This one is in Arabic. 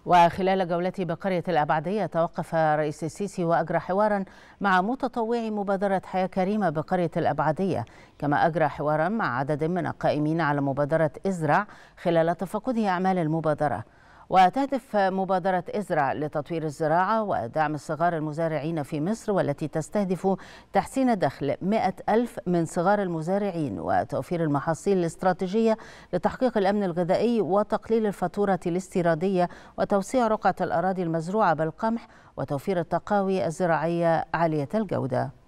وخلال جولته بقرية الأبعدية توقف رئيس السيسي وأجرى حوارا مع متطوعي مبادرة حياة كريمة بقرية الأبعدية، كما أجرى حوارا مع عدد من القائمين على مبادرة ازرع خلال تفقده أعمال المبادرة. وتهدف مبادرة ازرع لتطوير الزراعة ودعم الصغار المزارعين في مصر، والتي تستهدف تحسين دخل 100,000 من صغار المزارعين وتوفير المحاصيل الاستراتيجية لتحقيق الأمن الغذائي وتقليل الفاتورة الاستيرادية وتوسيع رقعة الأراضي المزروعة بالقمح وتوفير التقاوي الزراعية عالية الجودة.